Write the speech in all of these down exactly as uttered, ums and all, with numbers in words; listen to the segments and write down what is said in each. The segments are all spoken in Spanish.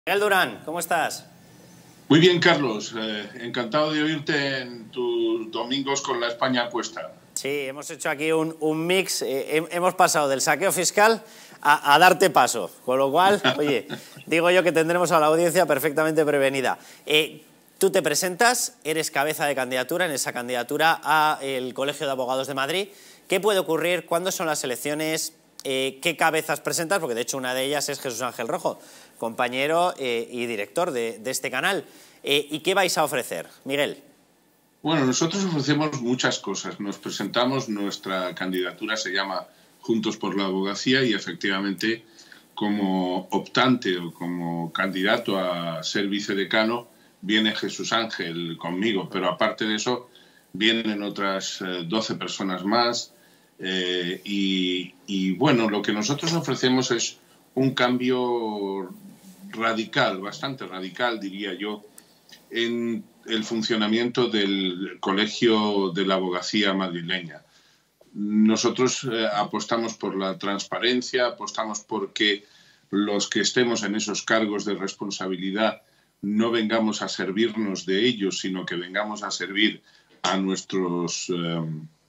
Miguel Durán, ¿cómo estás? Muy bien, Carlos. Eh, encantado de oírte en tus domingos con la España puesta. Sí, hemos hecho aquí un, un mix. Eh, hemos pasado del saqueo fiscal a, a darte paso. Con lo cual, oye, digo yo que tendremos a la audiencia perfectamente prevenida. Eh, tú te presentas, eres cabeza de candidatura en esa candidatura al Colegio de Abogados de Madrid. ¿Qué puede ocurrir? ¿Cuándo son las elecciones? Eh, ¿Qué cabezas presentas? Porque de hecho una de ellas es Jesús Ángel Rojo, compañero eh, y director de, de este canal. Eh, ¿Y qué vais a ofrecer, Miguel? Bueno, nosotros ofrecemos muchas cosas. Nos presentamos, nuestra candidatura se llama Juntos por la Abogacía y efectivamente como optante o como candidato a ser vicedecano viene Jesús Ángel conmigo, pero aparte de eso vienen otras eh, doce personas más eh, y, y bueno, lo que nosotros ofrecemos es un cambio radical, bastante radical diría yo, en el funcionamiento del Colegio de la Abogacía madrileña. Nosotros eh, apostamos por la transparencia, apostamos por que los que estemos en esos cargos de responsabilidad no vengamos a servirnos de ellos, sino que vengamos a servir a nuestros eh,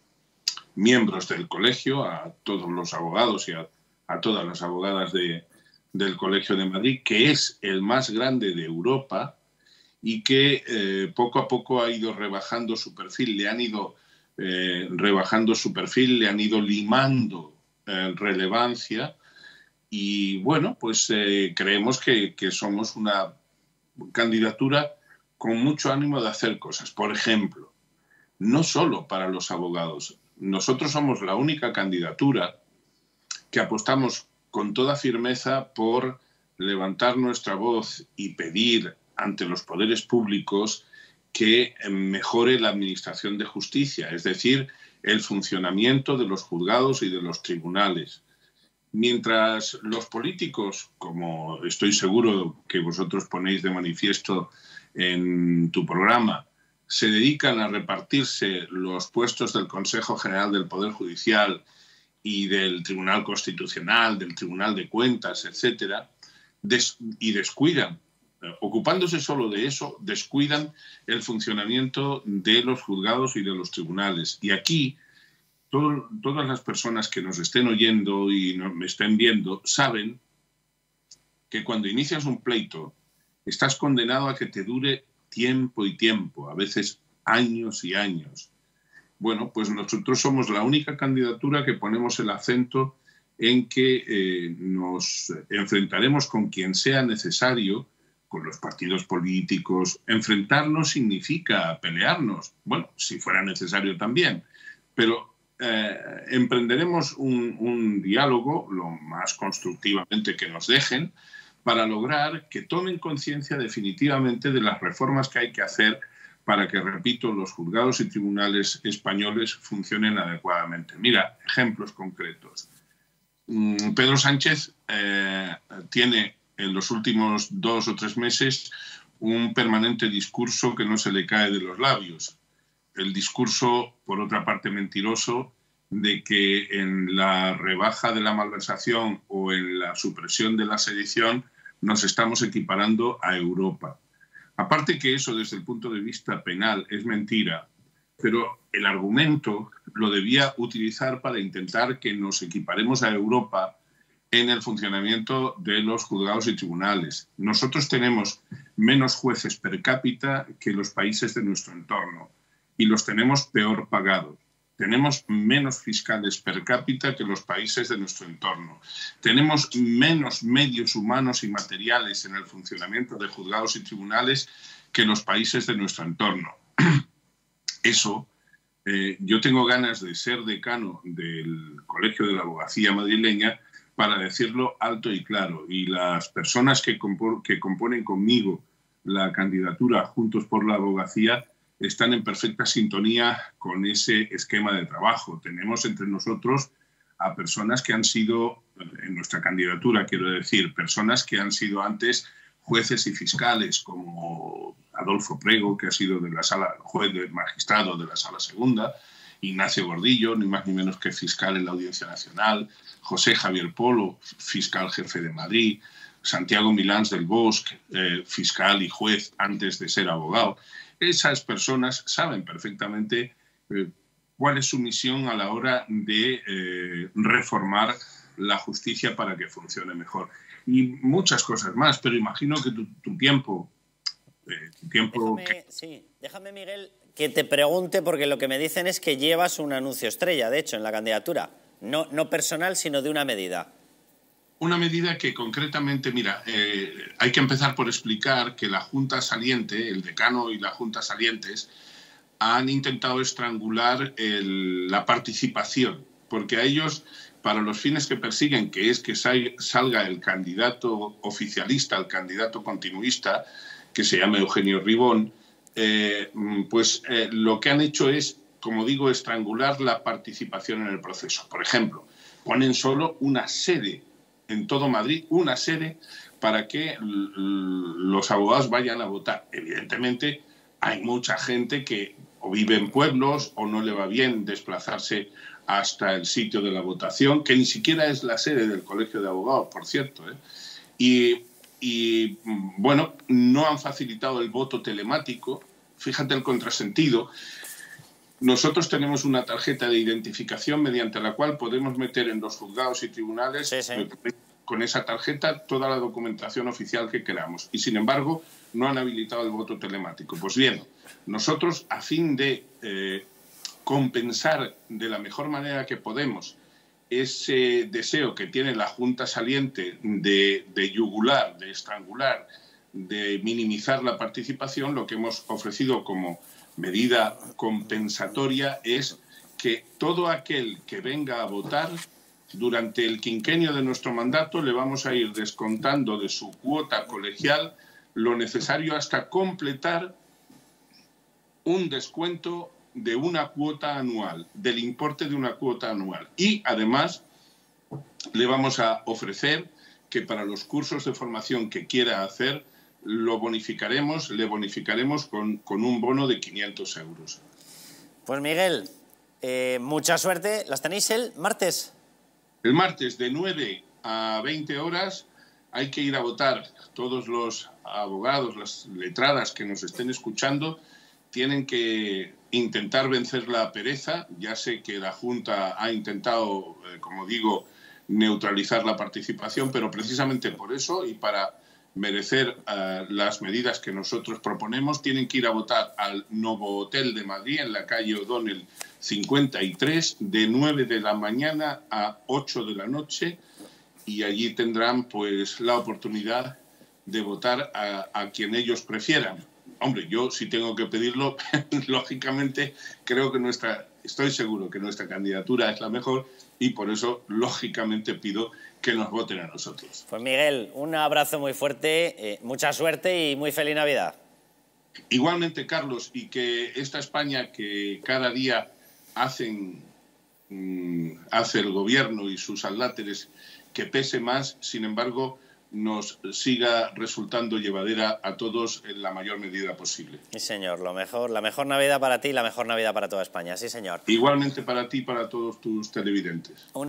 miembros del colegio, a todos los abogados y a, a todas las abogadas de, del Colegio de Madrid, que es el más grande de Europa y que eh, poco a poco ha ido rebajando su perfil, le han ido eh, rebajando su perfil, le han ido limando eh, relevancia y bueno, pues eh, creemos que, que somos una candidatura con mucho ánimo de hacer cosas. Por ejemplo, no solo para los abogados. Nosotros somos la única candidatura que apostamos con toda firmeza por levantar nuestra voz y pedir ante los poderes públicos que mejore la administración de justicia, es decir, el funcionamiento de los juzgados y de los tribunales. Mientras los políticos, como estoy seguro que vosotros ponéis de manifiesto en tu programa, se dedican a repartirse los puestos del Consejo General del Poder Judicial y del Tribunal Constitucional, del Tribunal de Cuentas, etcétera, des- y descuidan, ocupándose solo de eso, descuidan el funcionamiento de los juzgados y de los tribunales. Y aquí todo, todas las personas que nos estén oyendo y nos, me estén viendo saben que cuando inicias un pleito estás condenado a que te dure tiempo y tiempo, a veces años y años. Bueno, pues nosotros somos la única candidatura que ponemos el acento en que eh, nos enfrentaremos con quien sea necesario, con los partidos políticos. Enfrentarnos significa pelearnos, bueno, si fuera necesario también, pero eh, emprenderemos un, un diálogo lo más constructivamente que nos dejen para lograr que tomen conciencia definitivamente de las reformas que hay que hacer para que, repito, los juzgados y tribunales españoles funcionen adecuadamente. Mira, ejemplos concretos. Pedro Sánchez eh, tiene en los últimos dos o tres meses un permanente discurso que no se le cae de los labios. El discurso, por otra parte, mentiroso, de que en la rebaja de la malversación o en la supresión de la sedición nos estamos equiparando a Europa. Aparte que eso desde el punto de vista penal es mentira, pero el argumento lo debía utilizar para intentar que nos equiparemos a Europa en el funcionamiento de los juzgados y tribunales. Nosotros tenemos menos jueces per cápita que los países de nuestro entorno y los tenemos peor pagados. Tenemos menos fiscales per cápita que los países de nuestro entorno. Tenemos menos medios humanos y materiales en el funcionamiento de juzgados y tribunales que los países de nuestro entorno. Eso, eh, yo tengo ganas de ser decano del Colegio de la Abogacía madrileña para decirlo alto y claro. Y las personas que, compo que componen conmigo la candidatura Juntos por la Abogacía están en perfecta sintonía con ese esquema de trabajo. Tenemos entre nosotros a personas que han sido, en nuestra candidatura quiero decir, personas que han sido antes jueces y fiscales, como Adolfo Prego, que ha sido de la sala, juez de magistrado de la Sala Segunda, Ignacio Gordillo, ni más ni menos que fiscal en la Audiencia Nacional, José Javier Polo, fiscal jefe de Madrid, Santiago Milans del Bosch, eh, fiscal y juez antes de ser abogado. Esas personas saben perfectamente eh, cuál es su misión a la hora de eh, reformar la justicia para que funcione mejor. Y muchas cosas más, pero imagino que tu, tu tiempo... Eh, tu tiempo déjame, que... sí, déjame, Miguel, que te pregunte, porque lo que me dicen es que llevas un anuncio estrella, de hecho, en la candidatura. No, no personal, sino de una medida. Una medida que concretamente, mira, eh, hay que empezar por explicar que la Junta Saliente, el decano y la Junta Salientes, han intentado estrangular el, la participación, porque a ellos, para los fines que persiguen, que es que salga el candidato oficialista, el candidato continuista, que se llama Eugenio Ribón, eh, pues eh, lo que han hecho es, como digo, estrangular la participación en el proceso. Por ejemplo, ponen solo una sede en todo Madrid, una sede para que los abogados vayan a votar. Evidentemente, hay mucha gente que o vive en pueblos o no le va bien desplazarse hasta el sitio de la votación, que ni siquiera es la sede del Colegio de Abogados, por cierto, ¿eh? Y, y, bueno, no han facilitado el voto telemático. Fíjate el contrasentido. Nosotros tenemos una tarjeta de identificación mediante la cual podemos meter en los juzgados y tribunales, sí, sí, con esa tarjeta toda la documentación oficial que queramos. Y, sin embargo, no han habilitado el voto telemático. Pues bien, nosotros, a fin de eh, compensar de la mejor manera que podemos ese deseo que tiene la Junta Saliente de, de yugular, de estrangular, de minimizar la participación, lo que hemos ofrecido como medida compensatoria es que todo aquel que venga a votar durante el quinquenio de nuestro mandato le vamos a ir descontando de su cuota colegial lo necesario hasta completar un descuento de una cuota anual, del importe de una cuota anual. Y además le vamos a ofrecer que para los cursos de formación que quiera hacer lo bonificaremos, le bonificaremos con, con un bono de quinientos euros. Pues Miguel, eh, mucha suerte. ¿Las tenéis el martes? El martes de nueve a veinte horas hay que ir a votar. Todos los abogados, las letradas que nos estén escuchando tienen que intentar vencer la pereza. Ya sé que la Junta ha intentado, eh, como digo, neutralizar la participación, pero precisamente por eso y para merecer uh, las medidas que nosotros proponemos, tienen que ir a votar al Novo Hotel de Madrid, en la calle O'Donnell cincuenta y tres, de nueve de la mañana a ocho de la noche, y allí tendrán pues la oportunidad de votar a, a quien ellos prefieran. Hombre, yo si tengo que pedirlo, lógicamente creo que nuestra, estoy seguro que nuestra candidatura es la mejor y por eso lógicamente pido que nos voten a nosotros. Pues Miguel, un abrazo muy fuerte, eh, mucha suerte y muy feliz Navidad. Igualmente, Carlos, y que esta España que cada día hacen, mmm, hace el gobierno y sus adláteres que pese más, sin embargo, nos siga resultando llevadera a todos en la mayor medida posible. Sí, señor, lo mejor, la mejor Navidad para ti y la mejor Navidad para toda España, sí, señor. Igualmente para ti y para todos tus televidentes. Un